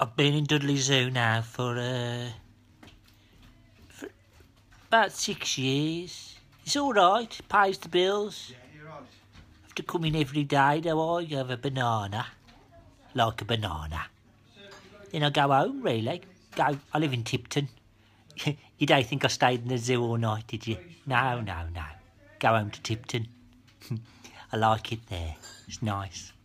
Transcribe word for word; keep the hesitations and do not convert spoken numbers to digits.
I've been in Dudley Zoo now for, uh, for about six years. It's all right, pays the bills. Yeah, you're right. I have to come in every day, though. I have a banana, like a banana. Then I go home, really. Go. I live in Tipton. You don't think I stayed in the zoo all night, did you? No, no, no. Go home to Tipton. I like it there. It's nice.